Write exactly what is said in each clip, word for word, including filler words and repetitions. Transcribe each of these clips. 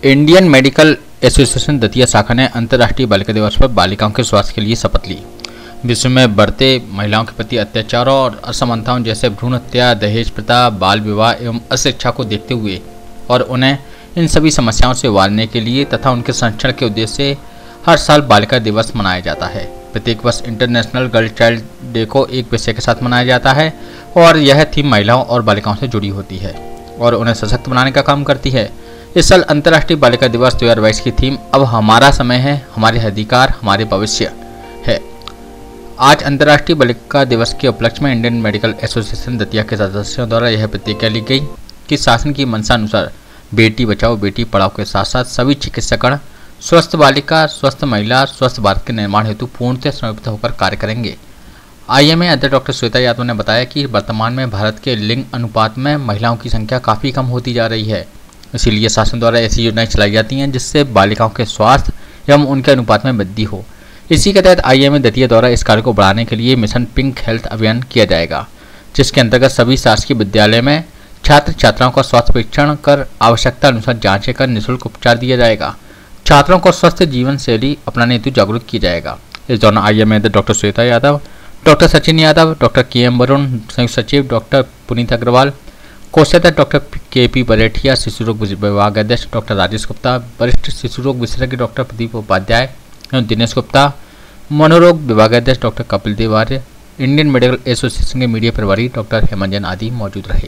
Indian medical association Datia शाखा ने अंतर्राष्ट्रीय बालिका दिवस पर बालिकाओं के स्वास्थ्य के लिए शपथ ली। विश्व में बढ़ते महिलाओं के प्रति अत्याचारों और असमानताओं जैसे भ्रूण हत्या, दहेज प्रथा, बाल विवाह एवं अशिक्षा को देखते हुए और उन्हें इन सभी समस्याओं से उबारने के लिए तथा उनके संरक्षण के उद्देश्य से हर साल बालिका दिवस मनाया जाता है। प्रत्येक वर्ष इंटरनेशनल गर्ल चाइल्ड डे को एक विषय के साथ मनाया जाता है और यह थीम महिलाओं और बालिकाओं से जुड़ी होती है और उन्हें सशक्त बनाने का काम करती है। इस साल अंतर्राष्ट्रीय बालिका दिवस दो हज़ार बाईस की थीम अब हमारा समय है, हमारे अधिकार हमारे भविष्य है। आज अंतर्राष्ट्रीय बालिका दिवस के उपलक्ष्य में इंडियन मेडिकल एसोसिएशन दतिया के सदस्यों द्वारा यह प्रतिज्ञा ली गई कि शासन की मंशा अनुसार बेटी बचाओ बेटी पढ़ाओ के साथ साथ सभी चिकित्सकगण स्वस्थ बालिका, स्वस्थ महिला, स्वस्थ भारत के निर्माण हेतु पूर्णतः समर्पित होकर कार्य करेंगे। आईएमए अध्यक्ष डॉक्टर श्वेता यादव ने बताया कि वर्तमान में भारत के लिंग अनुपात में महिलाओं की संख्या काफ़ी कम होती जा रही है, इसीलिए शासन द्वारा ऐसी योजनाएं चलाई जाती हैं जिससे बालिकाओं के स्वास्थ्य एवं उनके अनुपात में वृद्धि हो। इसी के तहत आईएमए दतिया द्वारा इस कार्य को बढ़ाने के लिए मिशन पिंक हेल्थ अभियान किया जाएगा, जिसके अंतर्गत सभी शासकीय विद्यालय में छात्र छात्राओं का स्वास्थ्य परीक्षण कर आवश्यकता अनुसार जांचें कर निःशुल्क उपचार दिया जाएगा। छात्रों को स्वस्थ जीवन शैली अपनाने हेतु जागरूक किया जाएगा। इस दौरान आईएमए अध्यक्ष doctor Shweta Yadav, doctor Sachin Yadav, doctor K M Varun, संयुक्त सचिव डॉक्टर पुनीत अग्रवाल, कोषाध्यक्ष डॉक्टर के पी बरेठिया, शिशु रोग विभाग अध्यक्ष डॉक्टर राजेश गुप्ता, वरिष्ठ शिशु रोग विशेषज्ञ डॉक्टर प्रदीप उपाध्याय एवं दिनेश गुप्ता, मनोरोग विभाग अध्यक्ष doctor Kapil Dev Arya, Indian medical association के मीडिया प्रभारी डॉक्टर हेमंजन आदि मौजूद रहे।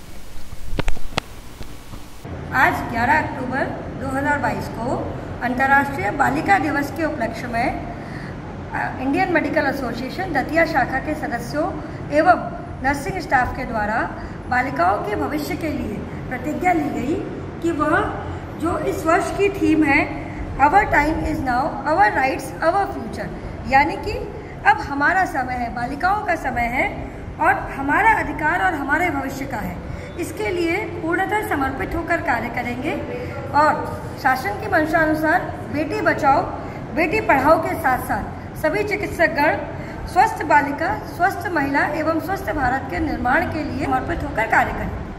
आज ग्यारह अक्टूबर दो हज़ार बाईस को अंतर्राष्ट्रीय बालिका दिवस के उपलक्ष्य में इंडियन मेडिकल एसोसिएशन दतिया शाखा के सदस्यों एवं नर्सिंग स्टाफ के द्वारा बालिकाओं के भविष्य के लिए प्रतिज्ञा ली गई कि वह जो इस वर्ष की थीम है our time is now, our rights our future, यानी कि अब हमारा समय है, बालिकाओं का समय है और हमारा अधिकार और हमारे भविष्य का है। इसके लिए पूर्णतः समर्पित होकर कार्य करेंगे और शासन की मंशा अनुसार बेटी बचाओ बेटी पढ़ाओ के साथ साथ सभी चिकित्सकगण स्वस्थ बालिका, स्वस्थ महिला एवं स्वस्थ भारत के निर्माण के लिए समर्पित होकर कार्य करें।